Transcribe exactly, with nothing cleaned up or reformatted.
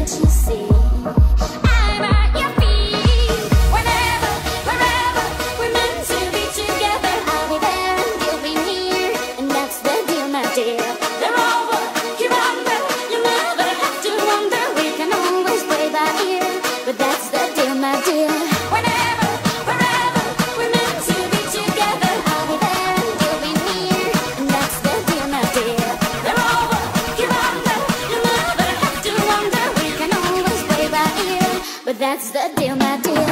can't you see? I'm at your feet. Whenever, wherever we're meant to be together, I'll be there and you'll be near, and that's the deal, my dear. They're over, you're under, you'll never have to wonder. We can always play by ear, but that's the deal, my dear. Whenever, wherever we're meant to be together, I'll be there and you'll be near, and that's the deal, my dear. They're over, you're under, you'll never have to wonder. We can always play by ear, but that's the deal, my dear.